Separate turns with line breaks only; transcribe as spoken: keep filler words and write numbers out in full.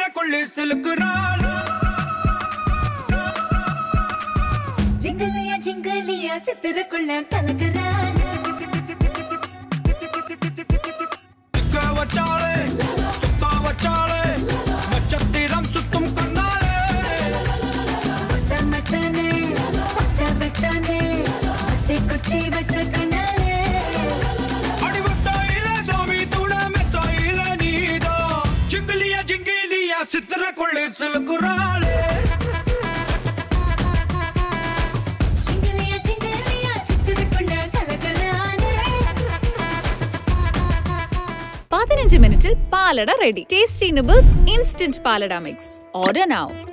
கொள்ளி சிலுக்குறாள்
ஜிங்கலியா ஜிங்கலியா சித்திரக்குள்ள கலக்குறாள்
சிக்க வச்சாளே சுத்தா வச்சாளே நட்சத்திரம் சுத்தும் கண்ணாளே
பத்த மச்சானே பத்த வச்சானே பத்தை குச்சி வச்ச கண்ணாலே
அடிவட்டாயில சாமி தூட மெத்தாயில நீதா ஜிங்கலியா ஜிங்கலியா சித்திரக்குள்ள சிலுக்குறாளே
பதினைந்து மினிட்டில் palada ready. Tasty noodles instant palada mix. Order now.